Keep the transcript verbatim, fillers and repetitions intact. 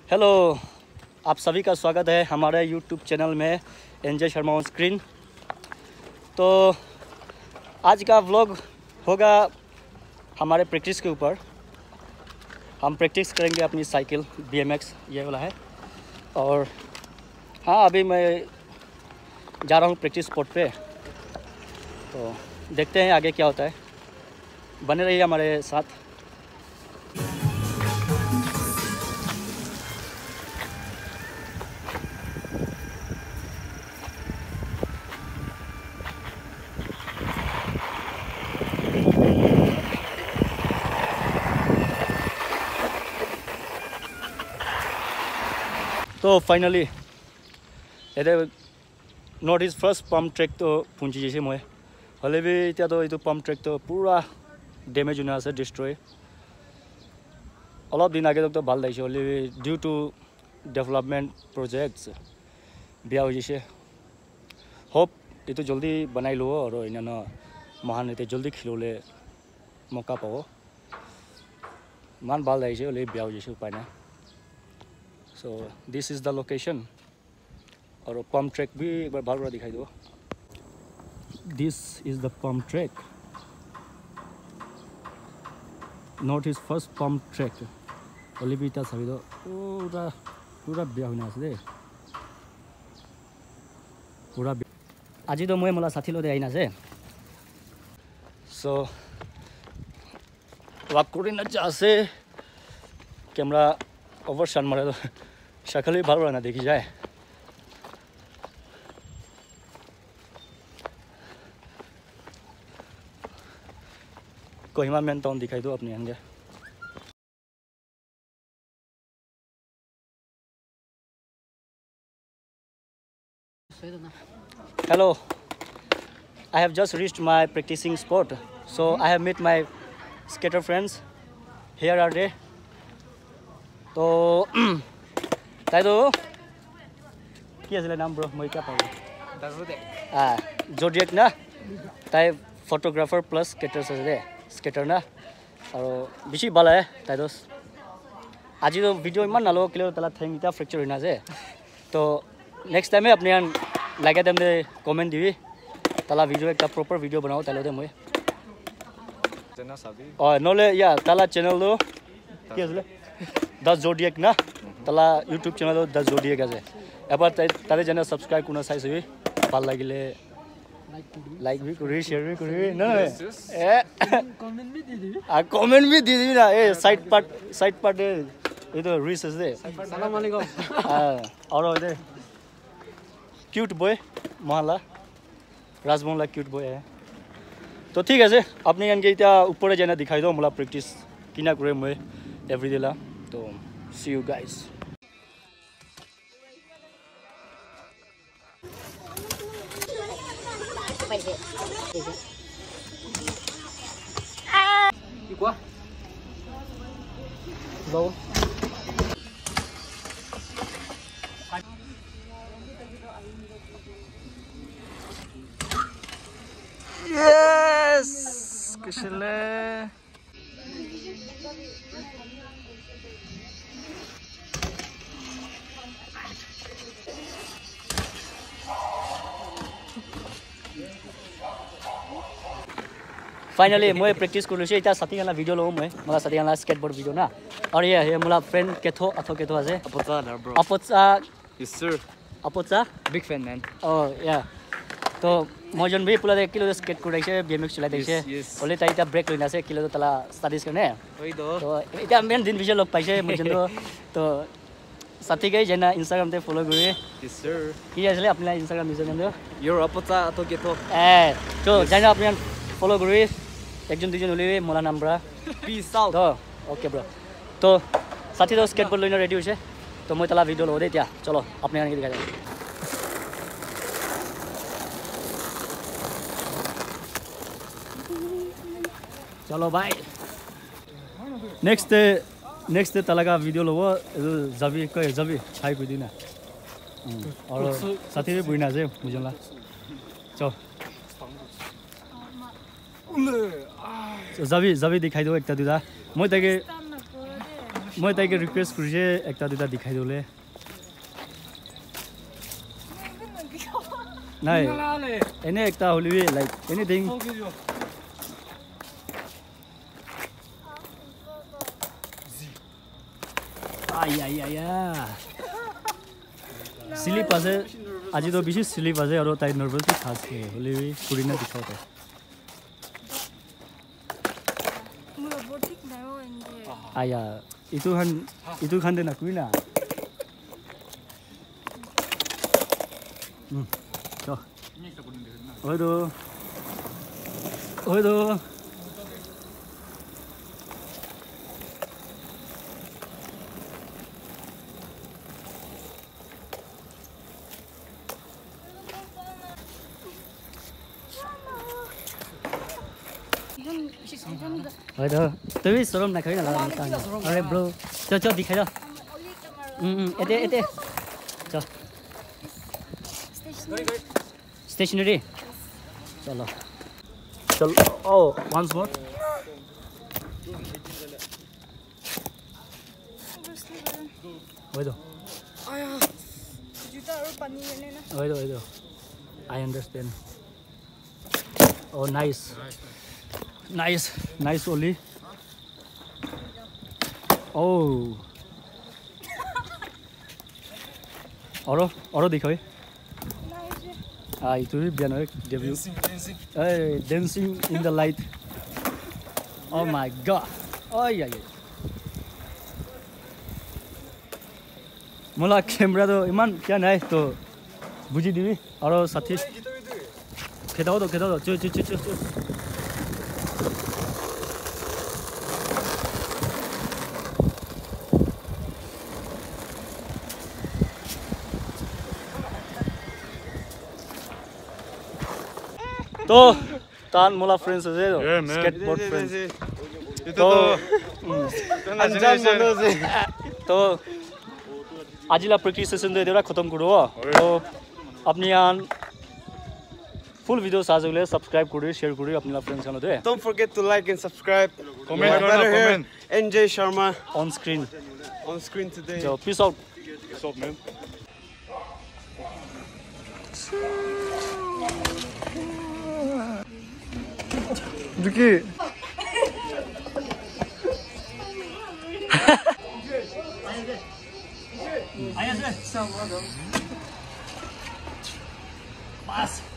Hello, आप सभी का स्वागत है हमारे यूट्यूब चैनल में एनजे शर्मा ऑन स्क्रीन। तो आज का व्लॉग होगा हमारे प्रैक्टिस के ऊपर। हम प्रैक्टिस करेंगे अपनी साइकिल बीएमएक्स ये वाला है। और हाँ, अभी मैं जा रहा हूँ प्रैक्टिस स्पॉट पे, तो देखते हैं आगे क्या होता है। बने रहिए हमारे साथ। तो फाइनली ये north east first pump track तो पुंजी जैसे मैं हले भी इतना तो ये पम्प ट्रेक तो पूरा डैमेज होना है, डिस्ट्रॉय। अलग दिन आगे तक तो भल लगे हले भी ड्यू टू डेवलपमेंट प्रोजेक्ट्स बिया हो जैसे। होप ये तो जल्दी बनाई लो और इन महान ये जल्दी खिलोले मौका पाओ। मान भल लगे हले बिया हो जैसे उपाय ना। So this is the location. और पम्प ट्रैक भी एक बार बार दिखाई दो। This is the pump track, north east first pump track. ओली भी इतना सभी दो पूरा पूरा बिया होना दे पूरा। आज तो मैं मला साथी लोग आईना से सो वाक करी ना जासे कैमरा ओवर शन मारे तो शक्ल भी भाल ना देखी जाए। कोहिमा मेन टाउन दिखाई दो अपने अंगे। Hello, I have just reached my practicing spot, so I have met my skater friends. Here are they. तो ताई तो কি আছিল নাম ব্রো মই কা পাবো আ জোডিয়েক না তাই ফটোগ্রাফার প্লাস স্কেটার আছে দে স্কেটার না আর বেশি ভালো হয় তাই দোস আজি তো ভিডিও ইমান নালো কিলো তালা থ্যাং ইটা ফ্র্যাকচার হইনা আছে। তো নেক্সট টাইমে আপনি লাগে দেম দে কমেন্ট দিবি তালা ভিডিও একটা প্রপার ভিডিও বানাও তাহলে দে মই চ্যানেল সাবি ও নলে ইয়া তালা চ্যানেল দো কি আছিল द जोडिएक ना तला यूट्यूब चैनल द जोडिएक আছে এবার তারে জানা সাবস্ক্রাইব কোনা চাইছে ভাল লাগিলে লাইক भी করি শেয়ার भी করি না এ কমেন্ট भी দি দিবি আর কমেন্ট भी দি দিবি না এ সাইড পার্ট সাইড পার্ট এই তো রিস আছে আসসালামু আলাইকুম হ্যাঁ और দে কিউট বয় মালা রাজমোহনলা কিউট বয় है। তো ঠিক আছে আপনি গানকে এটা উপরে জানা দেখাই দাও মোলা প্র্যাকটিস কিনা করে মই এভরিডে লা। तो see you guys. Igual. Low. Yes. Kishile. Finally मैं प्रैक्टिस कर लीजिए इतना साथी गाना वीडियो लो मैं मला साथी गाना स्केटबोर्ड वीडियो ना। और ये है मला फ्रेंड केथो अथो केथो আছে अपोचा ब्रो अपोचा यस सर अपोचा big fan man oh yeah. तो मजन भी पुला देख किलो स्केट कर रही बीएमएक्स चला देखे ओले ताई ता ब्रेक लेना से किलो तो तला स्टडीज करने ओई दो तो इतना मेन दिन विषय लोग पाइसे मजन तो तो साथी गई जना इंस्टाग्राम पे फॉलो करिए यस सर की आছিলে अपना इंस्टाग्राम यूजर नेम योर अपोचा अथो केथो ए तो जना अपना फॉलो करिए একজন দুজন হলে মোলা নাম্বাৰ পিস আউট তো ওকে ব্রো। তো সাথী তো স্কেটবোর্ড লইনা রেডি হইছে তো মই তালা ভিডিও লও দে এতিয়া চলো আপনি আনি দেখা যায়। চলো ভাই নেক্সট নেক্সট তালা का ভিডিও লব যাবি কই যাবি ছাই কই দিনা আর সাথী বই না যে বুঝলা চল जाबी जाबी दिखाई दो एक दुटा मैं ताके মই তাইকে ৰিকুৱেষ্ট কৰিছে একটা দুটা দেখাই দিলে নাই এনে একটা হলিবি like anything I I I sleep আছে আজি তো বেশি স্লিপ আছে আৰু তাই নার্ভাস আছে হলিবি পুরিনা দিখাওতে আয়া itu kan itu kan de nakuina hmm cho oi do oi do oi do tôi sorom na khaina la अरे ब्रो चल चल दिखा जा हम्म एते एते चल स्टेशनरी चलो चल ओ वंस मोर ओइ दो आया जुता और पानी लेने ना ओइ दो ओइ दो I understand oh nice nice nice ओली Oh. Oro, oro dikhoi. Ah, itu biar nak debut. Dancing, hey, dancing in the light. Oh my god. Oh yeah yeah. Mula camera tu iman kya naik tu. Buji divi. Oro sathi. Kedau tu, kedau tu. Cuy, cuy, cuy, cuy. तो तान मोला friends है skateboard friends तो अनजान मनो से तो आजिला practice session दे देरा खत्म करो तो अपनी यान फुल वीडियो साजले सब्सक्राइब करो शेयर करो अपना फ्रेंड्स खान दे Don't forget to like and subscribe. Comment करना comment. N J Sharma on screen on screen today. So peace out. Peace out man. Duki. Ayah sih. Pas.